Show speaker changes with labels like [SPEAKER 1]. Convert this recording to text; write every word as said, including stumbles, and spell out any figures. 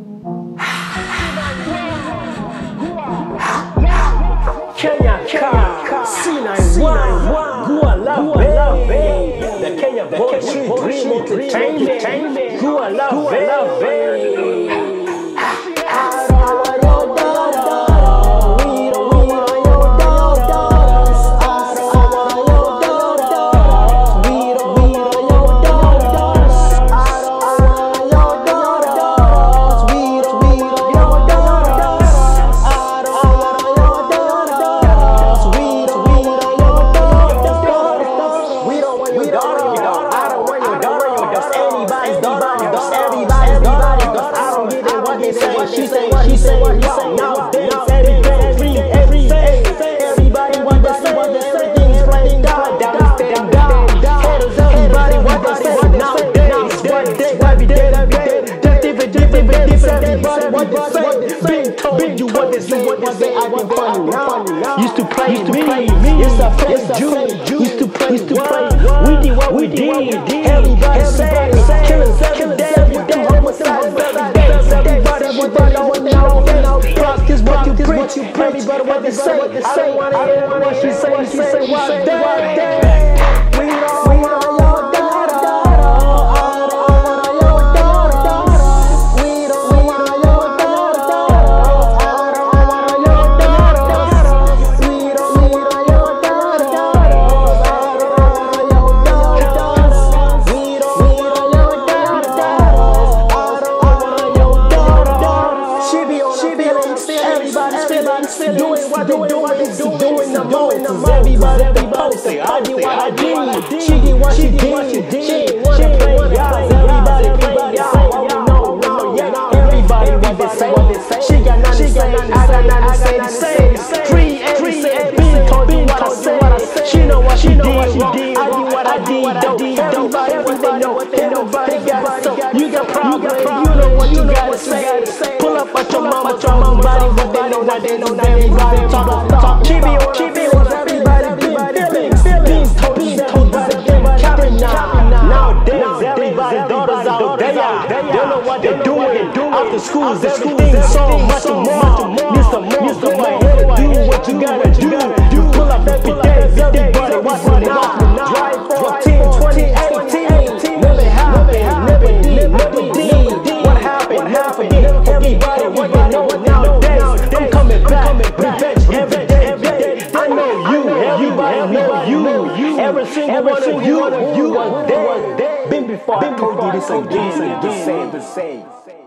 [SPEAKER 1] Kenya Car, C ninety-one, Gua Love, the Kenya Poetry Dream Entertainment, Gua Love. She say what she say what he say. Nowadays everything free, everything. Everybody want to say everything's playing down, down, down, down. Haters, everybody want to say nowadays. One day, every day, every day. Different, different, different. Everybody want to say. Being told you what they say, what they say. I can find now. Used to play me. It's a fake Jew. Used to play, used to play. We did what we did. Everybody say, killing every day, every day. Homicides every day. Everybody want to know, block is what you preach. Everybody what they say. I don't want to hear what she say. She say what day. We don't, we don't. Doing what they doing, doing the most. Everybody, everybody say, I did what I did. She did what she did. She ain't wanna play y'all. Everybody, everybody say, no, no, yeah. Everybody what they say. She got nothing to say. I got nothing to say. Free, free, been told you what I said. She know what she did wrong. I did what I did. Everybody, everybody know what they know. They got so. You got problems. You know what you gotta say. Pull up at your mama, your mama body. What they know, what they know. Everybody talk, talk. Keep it, keep it. Everybody, everybody, feelings, feelings, everybody, capping now. Nowadays, everybody, daughters out there, they don't know what they're doing. After school, everything so much more. Need some more, some more. Do what you gotta do. You pull up every day, everybody, what's now? Drive fourteen, twenty, eighteen. Never happened, never did, never did. What happened, happened. Everybody, what you know nowadays. I'm coming back, revenge every day, every day. I know you, everybody know you. Every single one of you, you one day. Been before I told you this again, the same, the same.